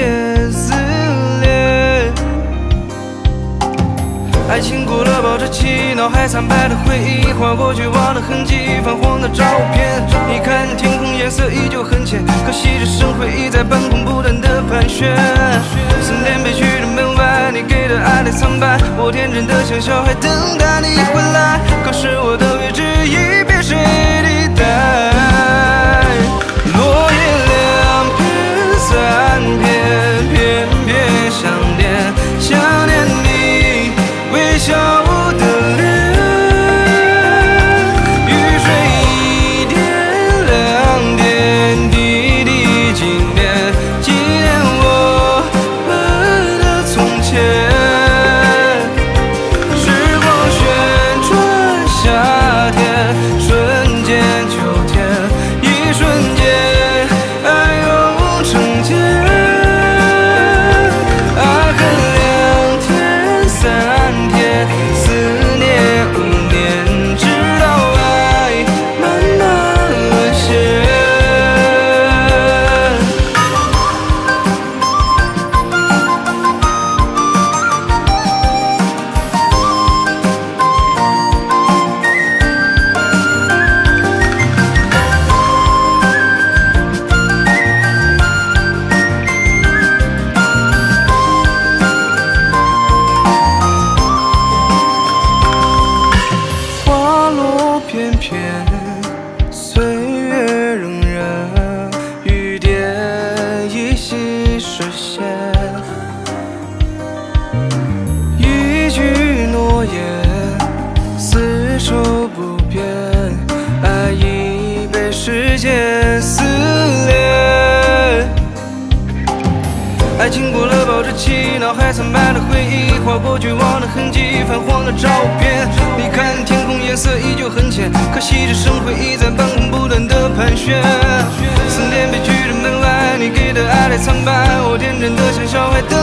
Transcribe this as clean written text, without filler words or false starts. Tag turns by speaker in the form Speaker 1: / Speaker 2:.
Speaker 1: 点撕裂。爱情过了保质期，脑海苍白的回忆，划过绝望的痕迹，泛黄的照片。你看天空颜色依旧很浅，可惜这生回忆在半空不断的盘旋。思念悲剧的门外，你给的爱太苍白，我天真的像小孩等待你回来，可是我的位置已被谁替代？落叶两片三片，片片相连，想念你微笑的脸，雨水一点两点，滴滴纪念，纪念我们的从前。时光旋转夏天，瞬间秋天，一瞬间爱永成茧。爱恨两天三天，思念5年，直到爱慢慢沦陷。花落片片，岁月荏苒，雨点依稀实现。一句诺言，厮守不变，爱已被时间撕裂。爱情过了保质期，脑海苍白的回忆，划过绝望的痕迹，泛黄的照片。你看天空颜色依旧很浅，可惜这生回忆在半空不断的盘旋。思念悲剧的门外，你给的爱太苍白，我天真的像小孩等